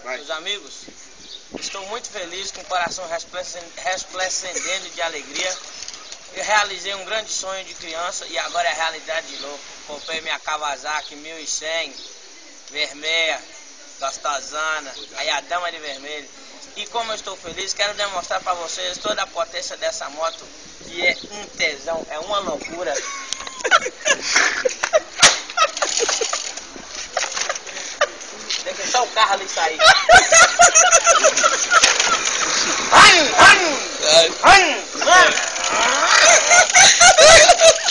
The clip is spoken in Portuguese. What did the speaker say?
meus amigos, estou muito feliz, com o coração resplandecendo de alegria. Eu realizei um grande sonho de criança e agora é realidade de novo. Comprei minha Kawasaki 1100, vermelha, gostosana, aí a dama de vermelho. E como eu estou feliz, quero demonstrar para vocês toda a potência dessa moto, que é um tesão, é uma loucura. Deixa só o carro ali sair. Run, run, run, run.